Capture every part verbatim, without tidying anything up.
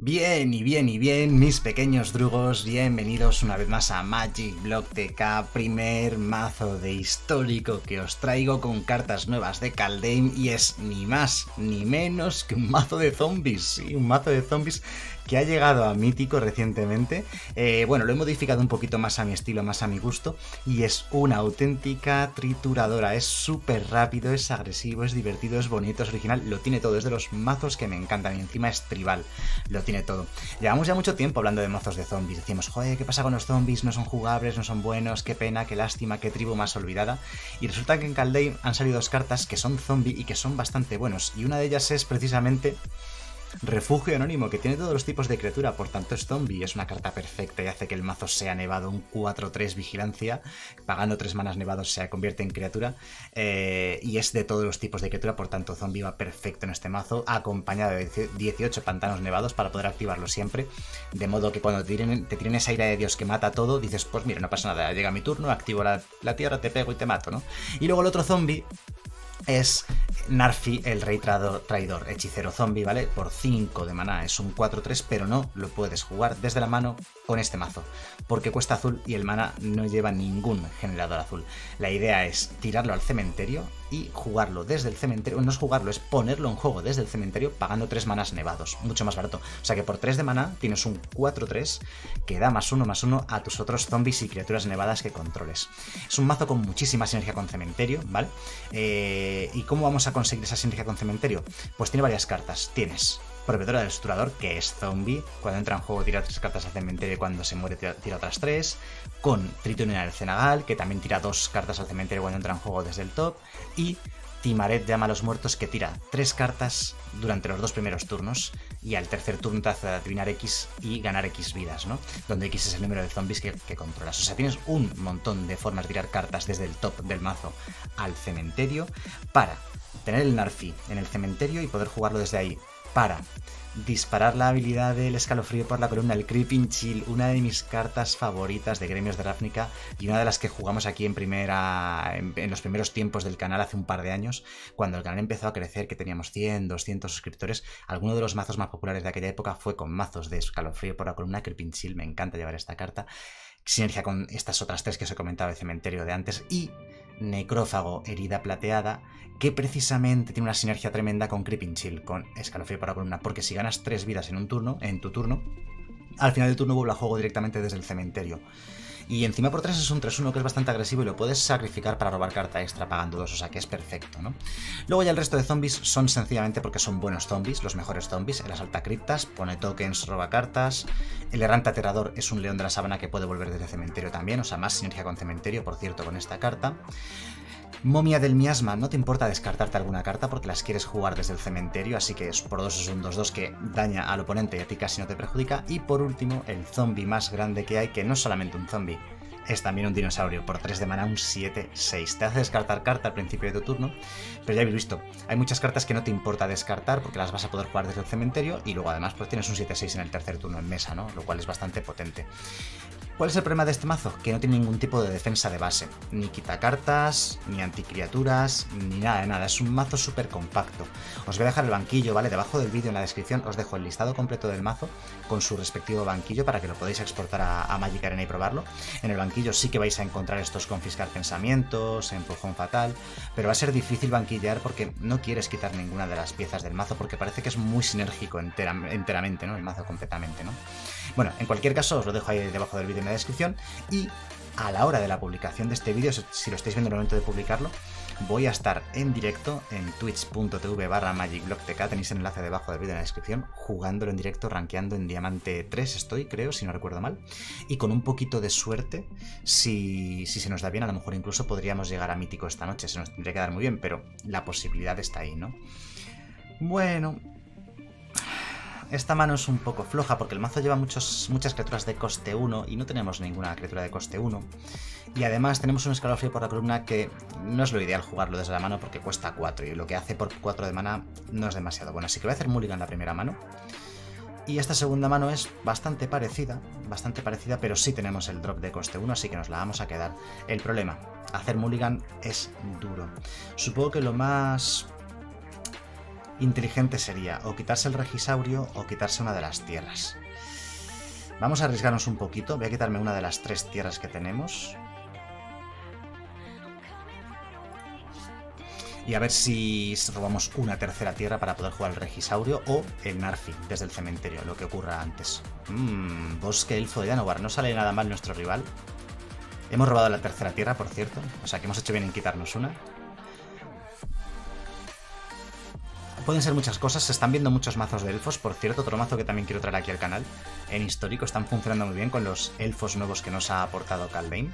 Bien y bien y bien, mis pequeños drugos, bienvenidos una vez más a Magic Block T K, primer mazo de histórico que os traigo con cartas nuevas de Kaldheim y es ni más ni menos que un mazo de zombies, sí, un mazo de zombies que ha llegado a Mítico recientemente. Eh, bueno, lo he modificado un poquito más a mi estilo, más a mi gusto, y es una auténtica trituradora. Es súper rápido, es agresivo, es divertido, es bonito, es original, lo tiene todo. Es de los mazos que me encantan y encima es tribal, lo tiene todo. Llevamos ya mucho tiempo hablando de mazos de zombies. Decimos, joder, ¿qué pasa con los zombies? No son jugables, no son buenos, qué pena, qué lástima, qué tribu más olvidada. Y resulta que en Kaldheim han salido dos cartas que son zombie y que son bastante buenos, y una de ellas es precisamente Refugio Anónimo, que tiene todos los tipos de criatura, por tanto es zombie, es una carta perfecta y hace que el mazo sea nevado, un cuatro tres vigilancia, pagando tres manas nevados se convierte en criatura, eh, y es de todos los tipos de criatura, por tanto zombie va perfecto en este mazo, acompañado de dieciocho pantanos nevados para poder activarlo siempre, de modo que cuando te tiren, te tiren esa ira de Dios que mata todo, dices, pues mira, no pasa nada, llega mi turno, activo la, la tierra, te pego y te mato, ¿no? Y luego el otro zombie es Narfi, el rey traidor, hechicero zombie, ¿vale? Por cinco de maná, es un cuatro tres, pero no lo puedes jugar desde la mano con este mazo, porque cuesta azul y el maná no lleva ningún generador azul. La idea es tirarlo al cementerio y jugarlo desde el cementerio, no es jugarlo, es ponerlo en juego desde el cementerio pagando tres manas nevados, mucho más barato. O sea que por tres de maná tienes un cuatro tres que da más uno más uno a tus otros zombies y criaturas nevadas que controles. Es un mazo con muchísima sinergia con cementerio, ¿vale? Eh, ¿Y cómo vamos a conseguir esa sinergia con cementerio? Pues tiene varias cartas. Tienes Proveedora del Estructurador, que es zombie, cuando entra en juego tira tres cartas al cementerio y cuando se muere tira, tira otras tres, con Tritonina del Cenagal, que también tira dos cartas al cementerio cuando entra en juego desde el top, y Timaret llama a los muertos, que tira tres cartas durante los dos primeros turnos y al tercer turno te hace adivinar X y ganar X vidas, ¿no? Donde X es el número de zombies que, que controlas. O sea, tienes un montón de formas de tirar cartas desde el top del mazo al cementerio para tener el Narfi en el cementerio y poder jugarlo desde ahí, para disparar la habilidad del escalofrío por la columna, el Creeping Chill, una de mis cartas favoritas de Gremios de Ravnica y una de las que jugamos aquí en primera en, en los primeros tiempos del canal hace un par de años, cuando el canal empezó a crecer, que teníamos cien, doscientos suscriptores. Alguno de los mazos más populares de aquella época fue con mazos de escalofrío por la columna, Creeping Chill, me encanta llevar esta carta, sinergia con estas otras tres que os he comentado de cementerio de antes, y Necrófago, herida plateada, que precisamente tiene una sinergia tremenda con Creeping Chill, con escalofrío por la columna, porque si ganas tres vidas en un turno, en tu turno, al final del turno vuelve a juego directamente desde el cementerio. Y encima por tres es un tres uno que es bastante agresivo y lo puedes sacrificar para robar carta extra pagando dos, o sea que es perfecto, ¿no? Luego ya el resto de zombies son sencillamente porque son buenos zombies, los mejores zombies. El asalta criptas, pone tokens, roba cartas. El errante aterrador es un león de la sabana que puede volver desde el cementerio también, o sea, más sinergia con cementerio, por cierto, con esta carta. Momia del Miasma, no te importa descartarte alguna carta porque las quieres jugar desde el cementerio, así que por dos es un dos dos que daña al oponente y a ti casi no te perjudica. Y por último, el zombie más grande que hay, que no es solamente un zombie, es también un dinosaurio, por tres de mana, un siete seis. Te hace descartar carta al principio de tu turno, pero ya habéis visto, hay muchas cartas que no te importa descartar porque las vas a poder jugar desde el cementerio y luego además pues tienes un siete seis en el tercer turno en mesa, ¿no? Lo cual es bastante potente. ¿Cuál es el problema de este mazo? Que no tiene ningún tipo de defensa de base, ni quita cartas, ni anticriaturas, ni nada de nada, es un mazo súper compacto. Os voy a dejar el banquillo, ¿vale? Debajo del vídeo en la descripción os dejo el listado completo del mazo con su respectivo banquillo para que lo podáis exportar a, a Magic Arena y probarlo. En el banquillo sí que vais a encontrar estos confiscar pensamientos, empujón fatal, pero va a ser difícil banquillar porque no quieres quitar ninguna de las piezas del mazo porque parece que es muy sinérgico entera, enteramente, ¿no? El mazo completamente, ¿no? Bueno, en cualquier caso os lo dejo ahí debajo del vídeo en la descripción y a la hora de la publicación de este vídeo, si lo estáis viendo en el momento de publicarlo, voy a estar en directo en twitch punto tv barra magicblocktk, tenéis el enlace debajo del vídeo en la descripción, jugándolo en directo, rankeando en diamante tres estoy, creo, si no recuerdo mal, y con un poquito de suerte, si, si se nos da bien, a lo mejor incluso podríamos llegar a mítico esta noche, se nos tendría que dar muy bien, pero la posibilidad está ahí, ¿no? Bueno, esta mano es un poco floja porque el mazo lleva muchos, muchas criaturas de coste uno y no tenemos ninguna criatura de coste uno. Y además tenemos un escalofrío por la columna que no es lo ideal jugarlo desde la mano porque cuesta cuatro y lo que hace por cuatro de mana no es demasiado bueno. Así que voy a hacer mulligan la primera mano. Y esta segunda mano es bastante parecida, bastante parecida, pero sí tenemos el drop de coste uno, así que nos la vamos a quedar. El problema, hacer mulligan es duro. Supongo que lo más inteligente sería o quitarse el Regisaurio o quitarse una de las tierras. Vamos a arriesgarnos un poquito. Voy a quitarme una de las tres tierras que tenemos. Y a ver si robamos una tercera tierra para poder jugar el Regisaurio o el Narfi desde el cementerio, lo que ocurra antes. Mmm, bosque elfo de Danovar. No sale nada mal nuestro rival. Hemos robado la tercera tierra, por cierto. O sea que hemos hecho bien en quitarnos una. Pueden ser muchas cosas. Se están viendo muchos mazos de elfos. Por cierto, otro mazo que también quiero traer aquí al canal. En histórico están funcionando muy bien con los elfos nuevos que nos ha aportado Kaldheim.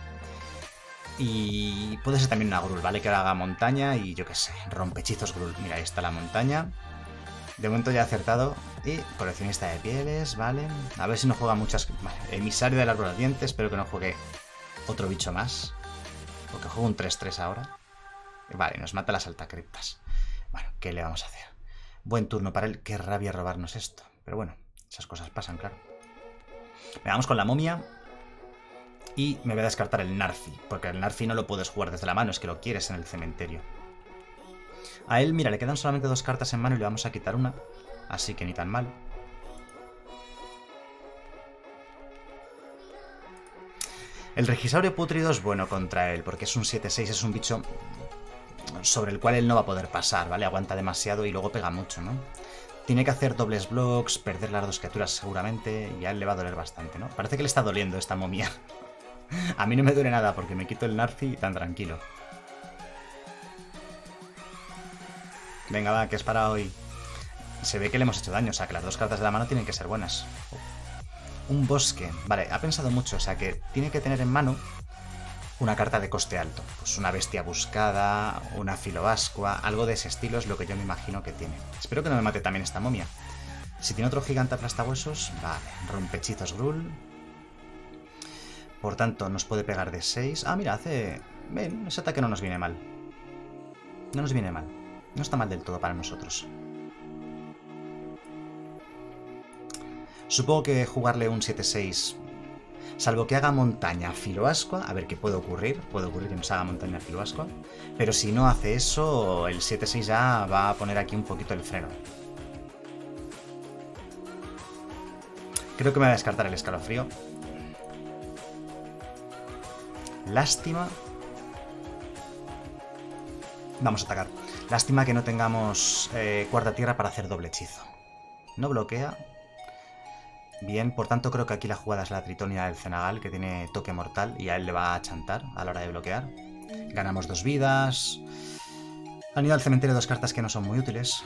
Y puede ser también una Gruul, ¿vale? Que haga montaña y yo qué sé, rompehechizos Gruul. Mira, ahí está la montaña. De momento ya he acertado. Y coleccionista de pieles, ¿vale? A ver si no juega muchas... Vale, emisario del árbol ardiente. Espero que no juegue otro bicho más. Porque juego un tres tres ahora. Vale, nos mata las altacriptas. Bueno, ¿qué le vamos a hacer? Buen turno para él. Qué rabia robarnos esto. Pero bueno, esas cosas pasan, claro. Vamos con la momia. Y me voy a descartar el Narfi, porque el Narfi no lo puedes jugar desde la mano, es que lo quieres en el cementerio. A él, mira, le quedan solamente dos cartas en mano y le vamos a quitar una, así que ni tan mal. El Regisaurio Pútrido es bueno contra él, porque es un siete seis, es un bicho sobre el cual él no va a poder pasar, ¿vale? Aguanta demasiado y luego pega mucho, ¿no? Tiene que hacer dobles blocks, perder las dos criaturas seguramente, y a él le va a doler bastante, ¿no? Parece que le está doliendo esta momia. A mí no me duele nada porque me quito el Narfi tan tranquilo. Venga, va, que es para hoy. Se ve que le hemos hecho daño, o sea que las dos cartas de la mano tienen que ser buenas. Un bosque. Vale, ha pensado mucho, o sea que tiene que tener en mano una carta de coste alto. Pues una bestia buscada, una filoascua, algo de ese estilo es lo que yo me imagino que tiene. Espero que no me mate también esta momia. Si tiene otro gigante aplastahuesos, vale. Rompehechizos Gruul. Por tanto, nos puede pegar de seis. Ah, mira, hace... Ven, ese ataque no nos viene mal. No nos viene mal. No está mal del todo para nosotros. Supongo que jugarle un siete seis... Salvo que haga montaña filoascua. A ver qué puede ocurrir. Puede ocurrir que nos haga montaña filoascua. Pero si no hace eso, el siete seis ya va a poner aquí un poquito el freno. Creo que me voy a descartar el escalofrío. Lástima. Vamos a atacar. Lástima que no tengamos eh, cuarta tierra para hacer doble hechizo. No bloquea. Bien, por tanto creo que aquí la jugada es la Tritonia del Cenagal, que tiene toque mortal y a él le va a chantar a la hora de bloquear. Ganamos dos vidas. Han ido al cementerio dos cartas que no son muy útiles.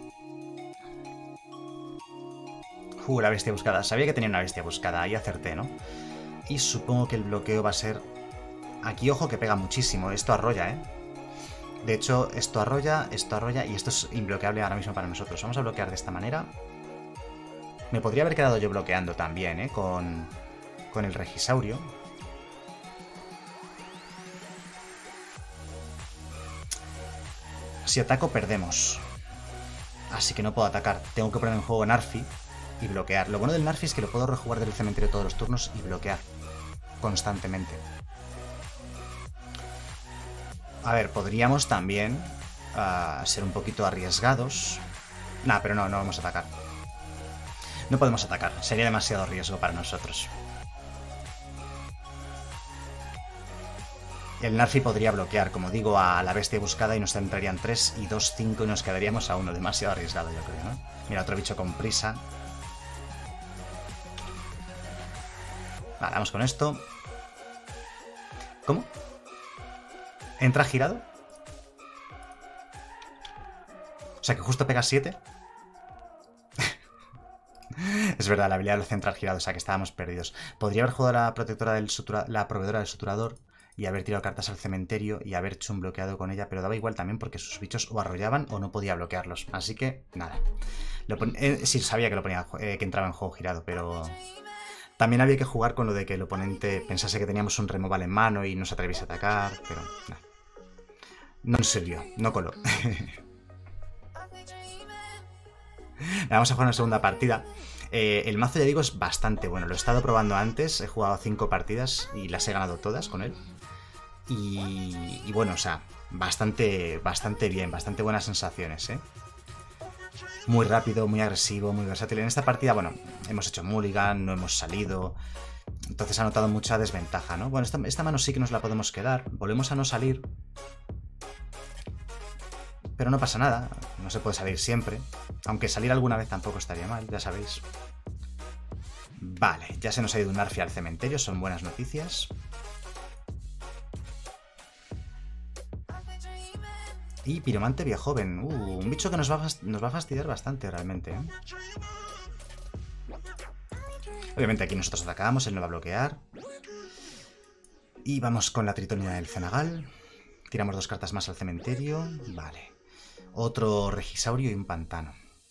Uh, la bestia buscada. Sabía que tenía una bestia buscada, ahí acerté, ¿no? Y supongo que el bloqueo va a ser... Aquí, ojo, que pega muchísimo. Esto arrolla, ¿eh? De hecho, esto arrolla, esto arrolla y esto es imbloqueable ahora mismo para nosotros. Vamos a bloquear de esta manera. Me podría haber quedado yo bloqueando también, ¿eh? Con, con el Regisaurio. Si ataco, perdemos. Así que no puedo atacar. Tengo que poner en juego Narfi y bloquear. Lo bueno del Narfi es que lo puedo rejugar del cementerio todos los turnos y bloquear constantemente. A ver, podríamos también uh, ser un poquito arriesgados. Nah, pero no, no vamos a atacar. No podemos atacar, sería demasiado riesgo para nosotros. El Narfi podría bloquear, como digo, a la bestia buscada y nos entrarían tres y dos, cinco y nos quedaríamos a uno. Demasiado arriesgado, yo creo, ¿no? Mira, otro bicho con prisa. Vale, vamos con esto. ¿Cómo? ¿Entra girado? O sea que justo pega siete. Es verdad, la habilidad de centrar girado, o sea que estábamos perdidos. Podría haber jugado la protectora del sutura, la proveedora del suturador y haber tirado cartas al cementerio y haber hecho un bloqueado con ella, pero daba igual también porque sus bichos o arrollaban o no podía bloquearlos. Así que, nada. Lo pon... eh, sí, sabía que lo ponía, eh, que entraba en juego girado, pero... También había que jugar con lo de que el oponente pensase que teníamos un removal en mano y no se atreviese a atacar, pero nada. No nos sirvió, no coló. Vamos a jugar una segunda partida. Eh, el mazo, ya digo, es bastante bueno. Lo he estado probando antes, he jugado cinco partidas y las he ganado todas con él. Y, y bueno, o sea, bastante, bastante bien, bastante buenas sensaciones, ¿eh? muy rápido, muy agresivo, muy versátil. En esta partida, bueno, hemos hecho mulligan, no hemos salido, entonces ha notado mucha desventaja, ¿no? Bueno, esta, esta mano sí que nos la podemos quedar, volvemos a no salir, pero no pasa nada, no se puede salir siempre, aunque salir alguna vez tampoco estaría mal, ya sabéis. Vale, ya se nos ha ido un Arfi al cementerio, son buenas noticias. Y Piromante Viejoven, uh, un bicho que nos va, a nos va a fastidiar bastante realmente, ¿eh? Obviamente aquí nosotros atacamos, él no va a bloquear. Y vamos con la Tritonia del Cenagal. Tiramos dos cartas más al cementerio. Vale. Otro Regisaurio y un Pantano.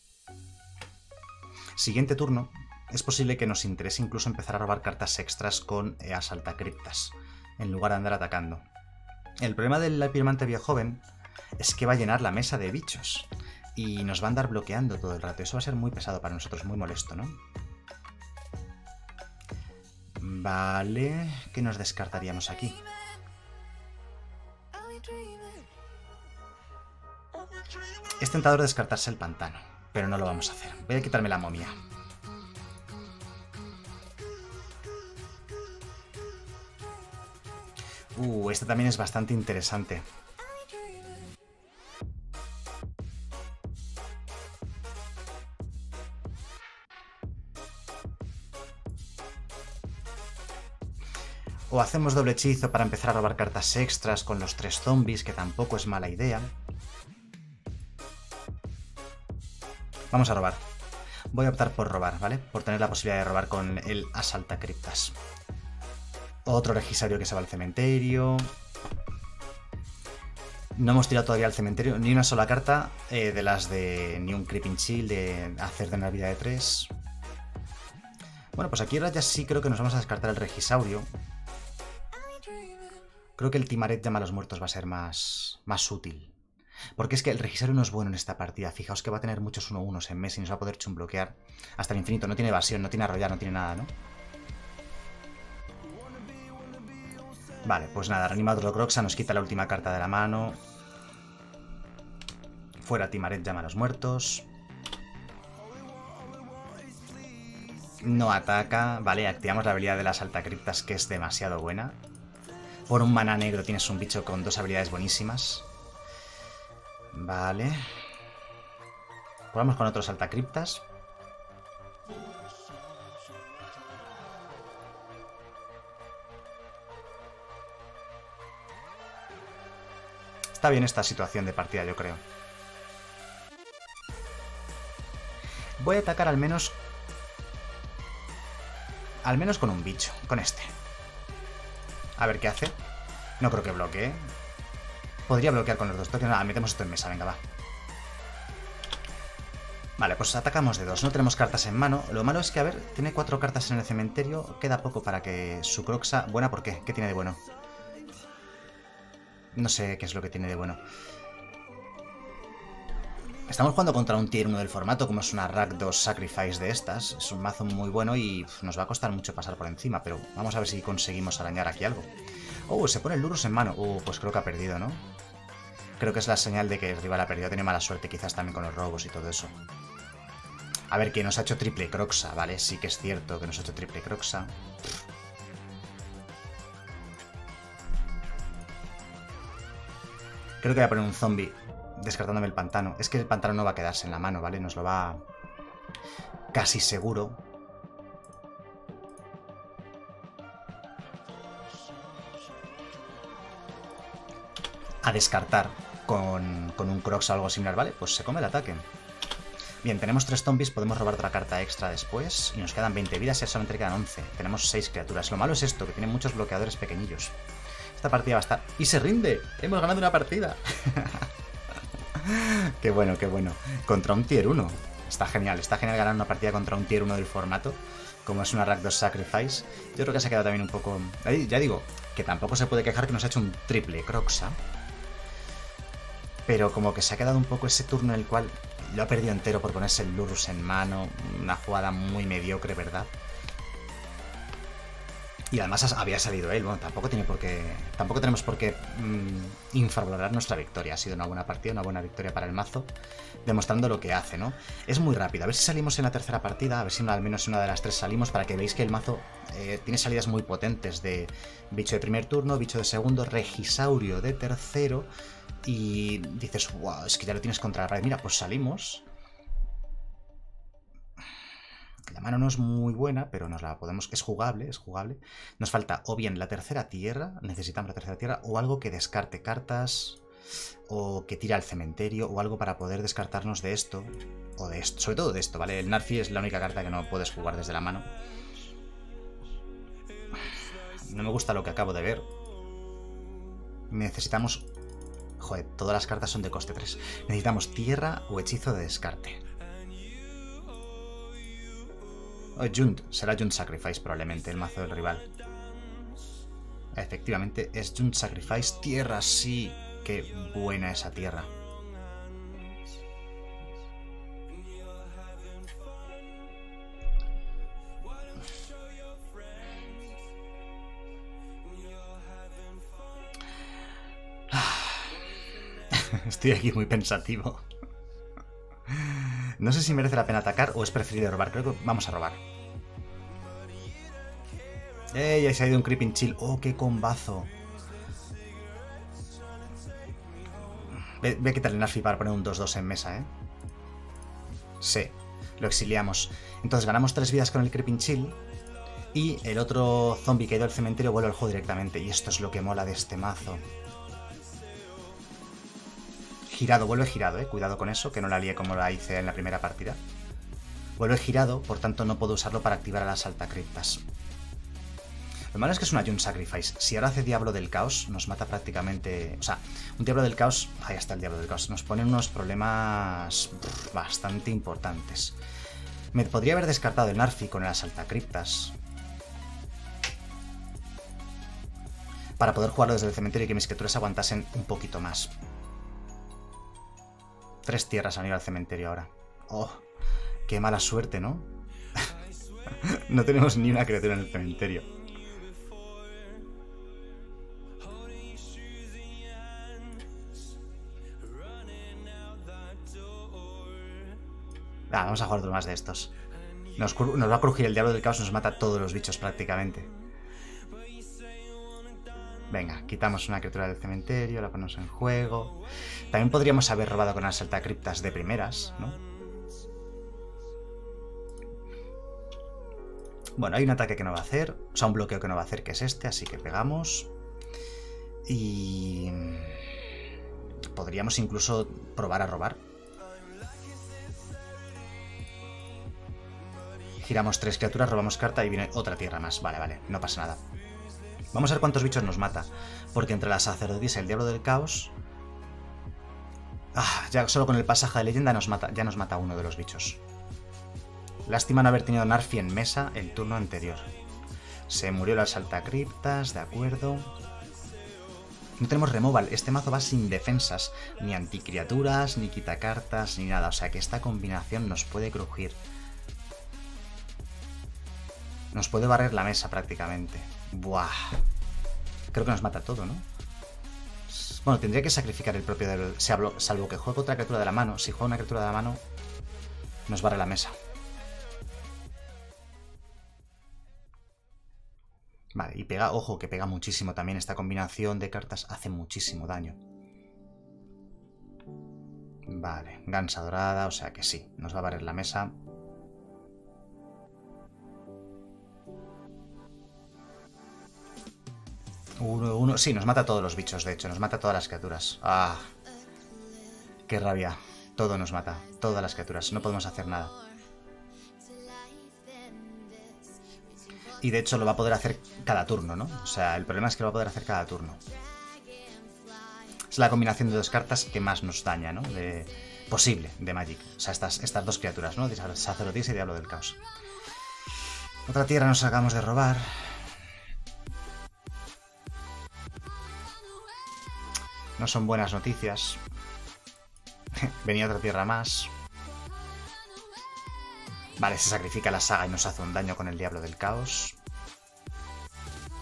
Siguiente turno. Es posible que nos interese incluso empezar a robar cartas extras con eh, Asaltacriptas, en lugar de andar atacando. El problema del Piromante Viejoven es que va a llenar la mesa de bichos. Y nos va a andar bloqueando todo el rato. Eso va a ser muy pesado para nosotros, muy molesto, ¿no? Vale, ¿qué nos descartaríamos aquí? Es tentador descartarse el Pantano, pero no lo vamos a hacer. Voy a quitarme la momia. Uh, esta también es bastante interesante. O hacemos doble hechizo para empezar a robar cartas extras con los tres zombies, que tampoco es mala idea. Vamos a robar. Voy a optar por robar, ¿vale? Por tener la posibilidad de robar con el Asaltacriptas. Otro Regisario que se va al cementerio. No hemos tirado todavía al cementerio ni una sola carta eh, de las de ni un Creeping Chill de hacer de una vida de tres. Bueno, pues aquí ahora ya sí creo que nos vamos a descartar el Regisaurio. Creo que el Timaret llama a los muertos va a ser más, más útil. Porque es que el Regisaurio no es bueno en esta partida. Fijaos que va a tener muchos uno unos en mes y nos va a poder chumbloquear hasta el infinito. No tiene evasión, no tiene arrollar, no tiene nada, ¿no? Vale, pues nada, reanima otro Croxa, nos quita la última carta de la mano. Fuera Timaret llama a los muertos. No ataca. Vale, activamos la habilidad de las Asaltacriptas, que es demasiado buena. Por un maná negro tienes un bicho con dos habilidades buenísimas. Vale. Probamos con otros Asaltacriptas. Está bien esta situación de partida, yo creo. Voy a atacar al menos... Al menos con un bicho, con este. A ver qué hace. No creo que bloquee. Podría bloquear con los dos toques. Nada, metemos esto en mesa, venga, va. Vale, pues atacamos de dos. No tenemos cartas en mano. Lo malo es que, a ver, tiene cuatro cartas en el cementerio. Queda poco para que su Croxa... Buena, ¿por qué? ¿Qué tiene de bueno? No sé qué es lo que tiene de bueno. Estamos jugando contra un tier uno del formato, como es una Rakdos Sacrifice de estas. Es un mazo muy bueno y uf, nos va a costar mucho pasar por encima, pero vamos a ver si conseguimos arañar aquí algo. Oh, se pone el Lurrus en mano. Uh, pues creo que ha perdido, ¿no? Creo que es la señal de que el rival ha perdido. Tiene mala suerte quizás también con los robos y todo eso. A ver, que nos ha hecho triple Croxa, ¿vale? Sí que es cierto que nos ha hecho triple Croxa. Creo que voy a poner un zombie descartándome el Pantano. Es que el Pantano no va a quedarse en la mano, ¿vale? Nos lo va casi seguro. A descartar con, con un Crox o algo similar, ¿vale? Pues se come el ataque. Bien, tenemos tres zombies, podemos robar otra carta extra después. Y nos quedan veinte vidas y solamente quedan once. Tenemos seis criaturas. Lo malo es esto, que tiene muchos bloqueadores pequeñillos. Esta partida va a estar... ¡Y se rinde! ¡Hemos ganado una partida! ¡Qué bueno, qué bueno! Contra un tier uno. Está genial, está genial ganar una partida contra un tier uno del formato, como es una Rakdos Sacrifice. Yo creo que se ha quedado también un poco... Ya digo, que tampoco se puede quejar que nos ha hecho un triple Croxa. Pero como que se ha quedado un poco ese turno en el cual lo ha perdido entero por ponerse el Lurrus en mano. Una jugada muy mediocre, ¿verdad? Y además había salido él. Bueno, tampoco tiene por qué. Tampoco tenemos por qué mmm, infravalorar nuestra victoria. Ha sido una buena partida, una buena victoria para el mazo. Demostrando lo que hace, ¿no? Es muy rápido. A ver si salimos en la tercera partida. A ver si no, al menos en una de las tres salimos. Para que veáis que el mazo eh, tiene salidas muy potentes. De bicho de primer turno, bicho de segundo, regisaurio de tercero. Y dices, wow, es que ya lo tienes contra la pared. Mira, pues salimos. La mano no es muy buena, pero nos la podemos... Es jugable, es jugable. Nos falta o bien la tercera tierra, necesitamos la tercera tierra, o algo que descarte cartas, o que tire al cementerio, o algo para poder descartarnos de esto, o de esto. Sobre todo de esto, ¿vale? El Narfi es la única carta que no puedes jugar desde la mano. No me gusta lo que acabo de ver. Necesitamos... Joder, todas las cartas son de coste tres. Necesitamos tierra o hechizo de descarte. Oh, Jund. Será Jund Sacrifice probablemente, el mazo del rival. Efectivamente, es Jund Sacrifice. Tierra, sí. Qué buena esa tierra. Estoy aquí muy pensativo. No sé si merece la pena atacar o es preferible robar. Creo que vamos a robar. ¡Ey! Ahí se ha ido un Creeping Chill. ¡Oh, qué combazo! Voy a quitarle el Narfi para poner un dos dos en mesa, ¿eh? Sí, lo exiliamos. Entonces ganamos tres vidas con el Creeping Chill. Y el otro zombie que ha ido al cementerio vuelve al juego directamente. Y esto es lo que mola de este mazo. Girado, vuelve girado, eh. Cuidado con eso, que no la lié como la hice en la primera partida. Vuelve girado, por tanto no puedo usarlo para activar a las altacriptas. Lo malo es que es una Jund Sacrifice. Si ahora hace Diablo del Caos, nos mata prácticamente... O sea, un Diablo del Caos... Ahí está el Diablo del Caos. Nos pone unos problemas brr, bastante importantes. Me podría haber descartado el Narfi con las altacriptas para poder jugarlo desde el cementerio y que mis criaturas aguantasen un poquito más. Tres tierras han ido al cementerio ahora. ¡Oh! ¡Qué mala suerte!, ¿no? No tenemos ni una criatura en el cementerio. Ah, vamos a jugar otro más de estos. Nos, nos va a crujir el Diablo del Caos, nos mata a todos los bichos prácticamente. Venga, quitamos una criatura del cementerio, la ponemos en juego. También podríamos haber robado con las altacriptas de primeras, ¿no? Bueno, hay un ataque que no va a hacer, o sea, un bloqueo que no va a hacer, que es este, así que pegamos. Y... podríamos incluso probar a robar. Giramos tres criaturas, robamos carta y viene otra tierra más. Vale, vale, no pasa nada. Vamos a ver cuántos bichos nos mata. Porque entre la sacerdotisa y el Diablo del Caos... Ah, ya solo con el pasaje de leyenda nos mata, ya nos mata uno de los bichos. Lástima no haber tenido Narfi en mesa el turno anterior. Se murió las altacriptas, de acuerdo. No tenemos removal. Este mazo va sin defensas. Ni anticriaturas, ni quitacartas, ni nada. O sea que esta combinación nos puede crujir. Nos puede barrer la mesa prácticamente. Buah. Creo que nos mata todo, ¿no? Bueno, tendría que sacrificar el propio del... Salvo que juegue otra criatura de la mano. Si juega una criatura de la mano, nos barre la mesa. Vale, y pega... Ojo, que pega muchísimo también. Esta combinación de cartas hace muchísimo daño. Vale, gansa dorada, o sea que sí. Nos va a barrer la mesa. Uno, uno. Sí, nos mata a todos los bichos, de hecho. Nos mata a todas las criaturas. ¡Ah! ¡Qué rabia! Todo nos mata. Todas las criaturas. No podemos hacer nada. Y de hecho lo va a poder hacer cada turno, ¿no? O sea, el problema es que lo va a poder hacer cada turno. Es la combinación de dos cartas que más nos daña, ¿no? De... Posible, de Magic. O sea, estas, estas dos criaturas, ¿no? Sacerdotisa y Diablo del Caos. Otra tierra nos acabamos de robar. No son buenas noticias. Venía otra tierra más. Vale, se sacrifica la saga y nos hace un daño con el Diablo del Caos.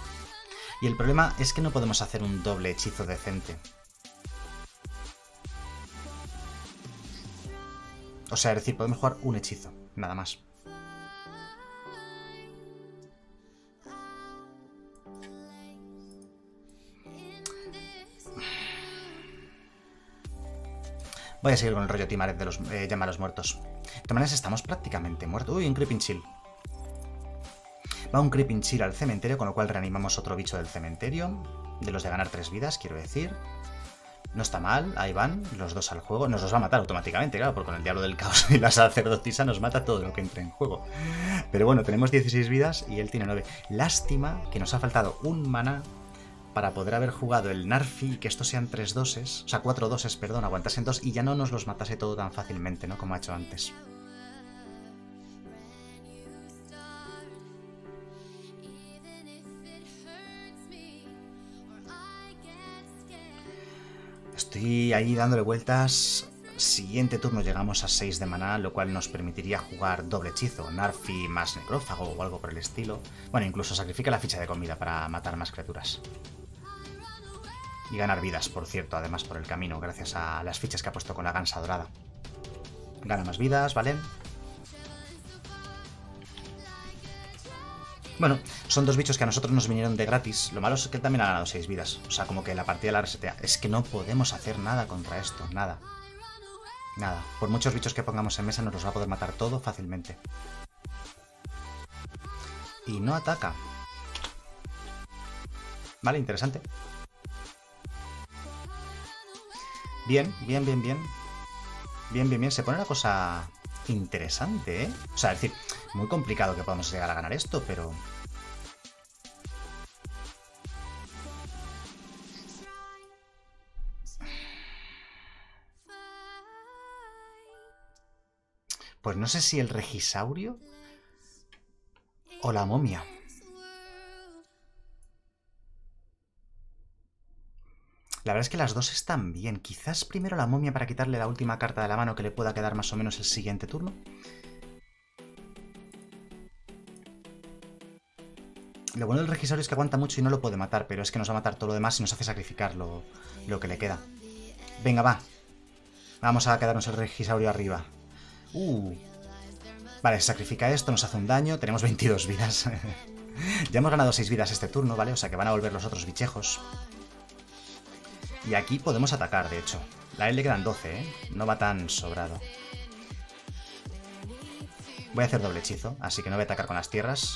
Y el problema es que no podemos hacer un doble hechizo decente. O sea, es decir, podemos jugar un hechizo, nada más. Voy a seguir con el rollo Timaret de los eh, llama a los muertos. De todas maneras, estamos prácticamente muertos. Uy, un Creeping Chill. Va un Creeping Chill al cementerio, con lo cual reanimamos otro bicho del cementerio. De los de ganar tres vidas, quiero decir. No está mal, ahí van los dos al juego. Nos los va a matar automáticamente, claro, porque con el Diablo del Caos y la Sacerdotisa nos mata todo lo que entre en juego. Pero bueno, tenemos dieciséis vidas y él tiene nueve. Lástima que nos ha faltado un maná para poder haber jugado el Narfi, que estos sean tres doses, o sea, cuatro doses, perdón, aguantasen dos y ya no nos los matase todo tan fácilmente, ¿no? Como ha hecho antes. Estoy ahí dándole vueltas. Siguiente turno llegamos a seis de maná, lo cual nos permitiría jugar doble hechizo, Narfi más necrófago o algo por el estilo. Bueno, incluso sacrifica la ficha de comida para matar más criaturas. Y ganar vidas, por cierto, además por el camino, gracias a las fichas que ha puesto con la gansa dorada. Gana más vidas, ¿vale? Bueno, son dos bichos que a nosotros nos vinieron de gratis. Lo malo es que él también ha ganado seis vidas. O sea, como que la partida la resetea. Es que no podemos hacer nada contra esto, nada. Nada. Por muchos bichos que pongamos en mesa nos los va a poder matar todo fácilmente. Y no ataca. Vale, interesante. Bien, bien, bien, bien. Bien, bien, bien. Se pone una cosa interesante, ¿eh? O sea, es decir, muy complicado que podamos llegar a ganar esto, pero... Pues no sé si el Regisaurio o la momia. La verdad es que las dos están bien. Quizás primero la momia para quitarle la última carta de la mano que le pueda quedar más o menos el siguiente turno. Lo bueno del Regisaurio es que aguanta mucho y no lo puede matar, pero es que nos va a matar todo lo demás y nos hace sacrificar lo, lo que le queda. Venga, va. Vamos a quedarnos el Regisaurio arriba. Uh. Vale, se sacrifica esto, nos hace un daño. Tenemos veintidós vidas. Ya hemos ganado seis vidas este turno, ¿vale? O sea que van a volver los otros bichejos. Y aquí podemos atacar, de hecho. A él le quedan doce, ¿eh? No va tan sobrado. Voy a hacer doble hechizo, así que no voy a atacar con las tierras.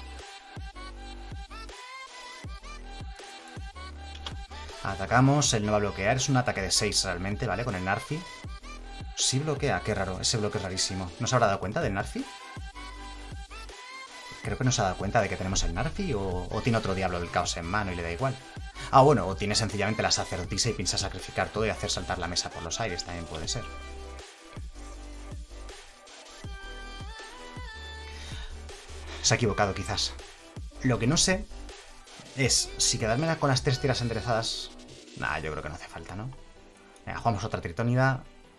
Atacamos, él no va a bloquear. Es un ataque de seis realmente, ¿vale? Con el Narfi. Sí bloquea, qué raro. Ese bloque es rarísimo. ¿No se habrá dado cuenta del Narfi? Creo que no se ha dado cuenta de que tenemos el Narfi o, o tiene otro Diablo del Caos en mano y le da igual. Ah, bueno, o tiene sencillamente la Sacerdotisa y piensa sacrificar todo y hacer saltar la mesa por los aires, también puede ser. Se ha equivocado, quizás. Lo que no sé es si quedármela con las tres tiras enderezadas... Nah, yo creo que no hace falta, ¿no? Venga, jugamos otra Tritónida.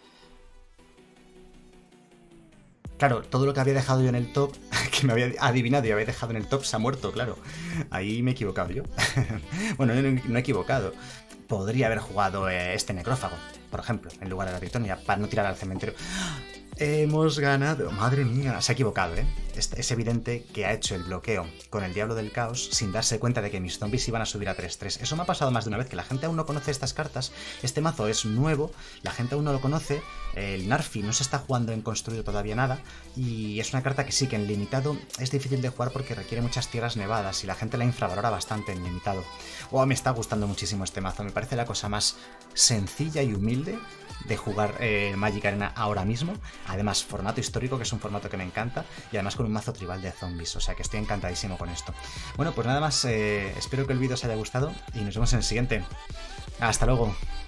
Claro, todo lo que había dejado yo en el top, que me había adivinado y había dejado en el top, se ha muerto, claro. Ahí me he equivocado yo. Bueno, no, no he equivocado. Podría haber jugado eh, este necrófago, por ejemplo, en lugar de la Tritonia, para no tirar al cementerio. Hemos ganado. Madre mía, se ha equivocado, ¿eh? Es, es evidente que ha hecho el bloqueo con el Diablo del Caos sin darse cuenta de que mis zombies iban a subir a tres tres. Eso me ha pasado más de una vez, que la gente aún no conoce estas cartas. Este mazo es nuevo, la gente aún no lo conoce. El Narfi no se está jugando en construido todavía nada. Y es una carta que sí, que en limitado es difícil de jugar porque requiere muchas tierras nevadas y la gente la infravalora bastante en limitado. Oh, me está gustando muchísimo este mazo. Me parece la cosa más sencilla y humilde de jugar eh, Magic Arena ahora mismo. Además, formato histórico, que es un formato que me encanta, y además con un mazo tribal de zombies, o sea que estoy encantadísimo con esto. Bueno, pues nada más, eh, espero que el vídeo os haya gustado y nos vemos en el siguiente. Hasta luego.